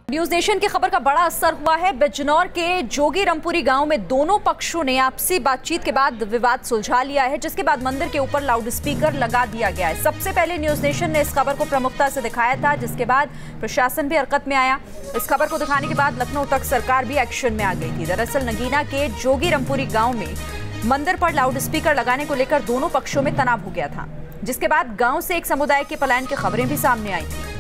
News nation की खबर का बड़ा असर हुआ है। बिजनौर के जोगीरामपुरी गांव में दोनों पक्षों ने आपसी बातचीत के बाद विवाद सुलझा लिया है, जिसके बाद मंदिर के ऊपर लाउड स्पीकर लगा दिया गया है। सबसे पहले न्यूज नेशन ने इस खबर को प्रमुखता से दिखाया था, जिसके बाद प्रशासन भी हरकत में आया। इस खबर को दिखाने के बाद लखनऊ तक सरकार भी एक्शन में आ गई थी। दरअसल नगीना के जोगीरामपुरी गांव में मंदिर पर लाउड स्पीकर लगाने को लेकर दोनों पक्षों में तनाव हो गया था, जिसके बाद गांव से एक समुदाय के पलायन की खबरें भी सामने आई थी।